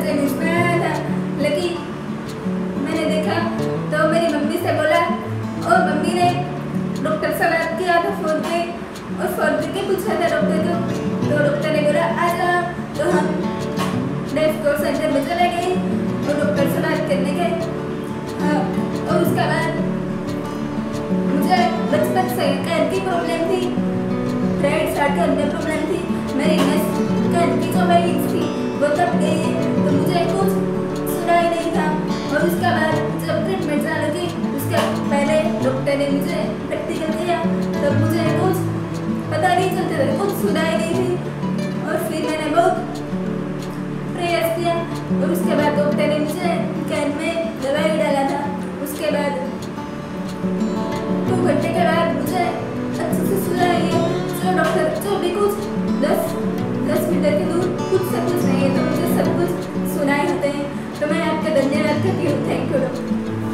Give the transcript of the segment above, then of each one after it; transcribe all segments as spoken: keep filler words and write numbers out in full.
से न्यूज़ में आया था, लेकिन मैंने देखा तो मेरी मम्मी से बोला और मम्मी ने डॉक्टर से बात किया था फोन पे और फोन पे पूछा था डॉक्टर को, तो डॉक्टर ने बोला आ जाओ। तो हम डेफ कॉल सेंटर में चले गए और डॉक्टर से बात करने गए। हाँ, और उसके बाद मुझे बचपन से कान की प्रॉब्लम थी, राइट साइड कान में प्रॉब्लम थी, मेरी नस कान की जो मरीज थी वो तब गई, तो मुझे कुछ सुनाई नहीं था। और उसके बाद जब ट्रीटमेंट चालू की, उसके पहले डॉक्टर ने मुझे प्रैक्टिकल किया, तब मुझे कुछ पता नहीं चलता था, कुछ सुनाई नहीं थी। और फिर मैंने बहुत प्रयास किया और उसके बाद डॉक्टर ने मुझे कान में दवाई डाला था। उसके बाद दो घंटे के बाद मुझे अच्छे से सुनाई है। जो डॉक्टर जो भी कुछ दस दस मीटर के दूर कुछ से कुछ नहीं है, तो मुझे सब कुछ सुनाई होते हैं। तो मैं आपका धन्यवाद करती हूँ। Thank you doctor.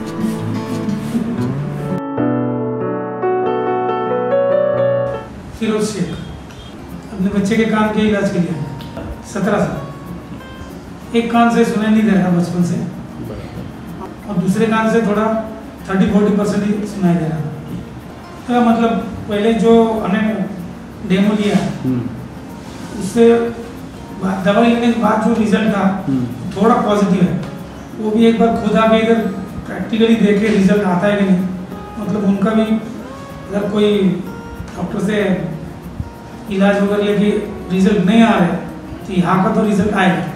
Firoz Sheikh अपने बच्चे के कान के इलाज के लिए सत्रह साल। एक कान से सुनाई नहीं दे रहा बचपन से और दूसरे कान से थोड़ा थर्टी फोर्टी परसेंट ही सुनाई दे रहा। तो मतलब पहले जो हमने डेमो लिया उससे दवाई लेने के बाद जो रिजल्ट था थोड़ा पॉजिटिव है। वो भी एक बार खुद आके इधर प्रैक्टिकली देखे रिजल्ट आता है कि नहीं, मतलब उनका भी अगर कोई डॉक्टर से इलाज वगैरह लेके रिजल्ट नहीं आ रहे तो यहाँ का तो रिजल्ट आएगा।